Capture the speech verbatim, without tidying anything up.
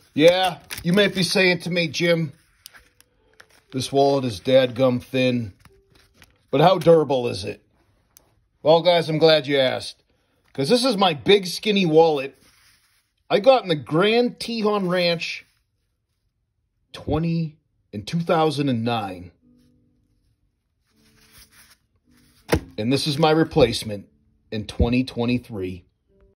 Yeah, you might be saying to me, Jim, this wallet is dadgum thin, but how durable is it? Well, guys, I'm glad you asked, because this is my big skinny wallet I got in the Grand Tejon Ranch twenty in two thousand nine. And this is my replacement in twenty twenty-three.